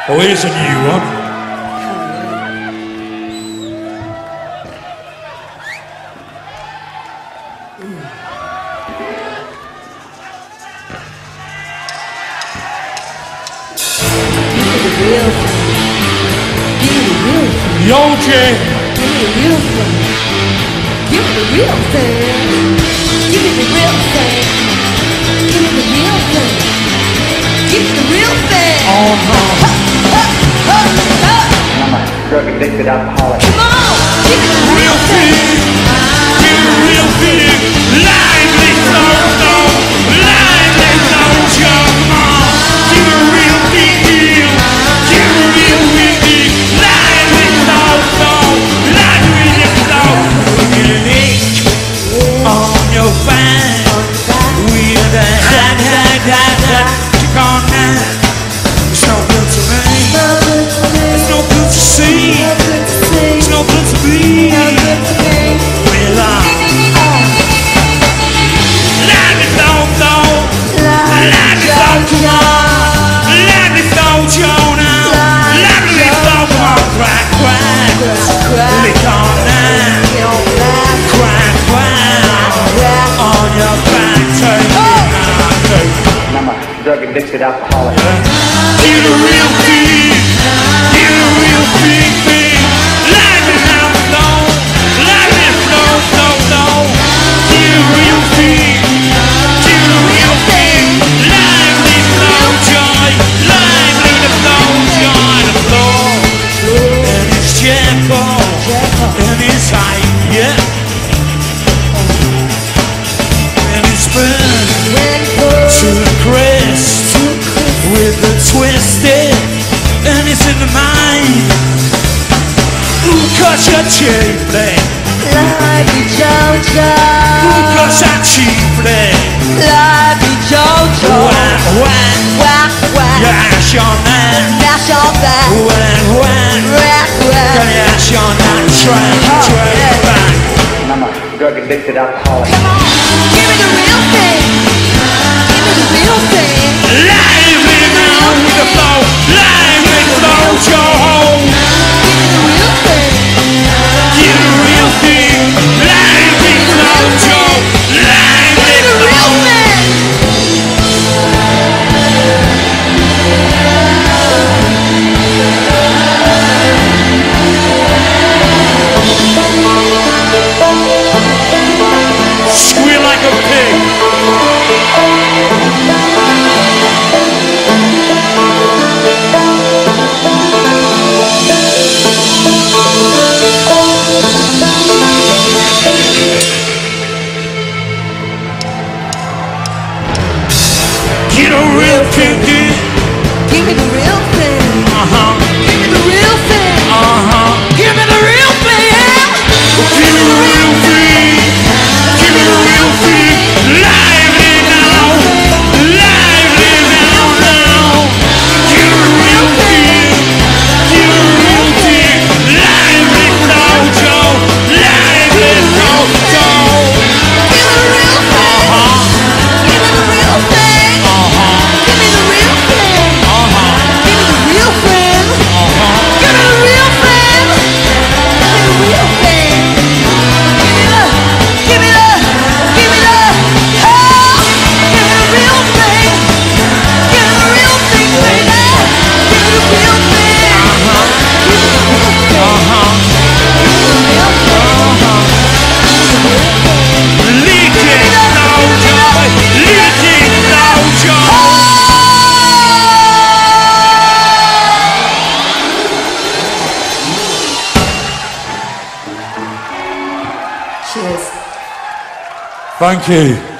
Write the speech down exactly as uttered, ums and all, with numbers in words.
Oh, here's a new one. The O J. Give me the real thing. Give me the real thing. Give me the real thing. Give me the real thing. Give me the real thing. Oh no. Ha, ha, ha, ha. I'm a drug addicted alcoholic. Come on. Give me the real thing. Give me the real thing. Lively soul, soul. Lively soul, show. Come on. Give me the real thing, deal. Give me the real thing, deal. Lively soul, soul. Lively soul. Get an itch on your back. With a hat, hat, hat, hat. Check on that. It's no good to me. It's no good to see. It's no good to be. Well, I'm life is so, so. Life is so, so. Life is so, Jonah. Life is so, come on, crack, crack. Lick on that. Crack, crack. On your back, take it. I'm a drug addicted alcoholic. Give the real thing. Give the real thing, thing. Life is how it's known. Life is so, so, so. Give the real thing. Give the real thing. Life is no joy. Life is no joy. The floor. And it's Jekyll. And it's hype, yeah. And it's burn to the crest with the twisted, and it's in the mind. Ooh, cause you're cheaply. Life is Jojo. Ooh, cause I'm cheaply. Life is Jojo. Whack, whack. Whack, whack. Yeah, ash on that. Dash on that. Whack, whack. Whack, whack. Got your ash on that track, track back. I'm a drug addicted alcoholic. Come on. Give me the real thing. Give me the real thing. Lively now with the flow. Lively flow, go home. Give me the real thing. Give the real thing. Lively flow, go. Lively Give me the real flow. thing. Squeal like a pig. Get a real thing, dude. Give me the real thing. Uh-huh. Give me the real thing. Uh-huh. Give me the real thing. Give me the real thing. Give me the real thing. Lively now. Lively now, now. Give me the real thing. Give me the real thing. Lively now, Joe. Lively now, Joe. Give me the real thing. Uh-huh. Give me the real thing. Uh-huh. Give me the real thing. Uh-huh. Give me the real thing. Uh-huh. Give me the real thing. Give me the real thing. Give me the. Give me the. Give me the. Oh! Give me the real thing. Give me the real thing, baby. Give me the real thing. Uh-huh. Give me the real thing. Uh-huh. Give me the real thing. Leaking no joy. Leaking no joy. Cheers. Thank you.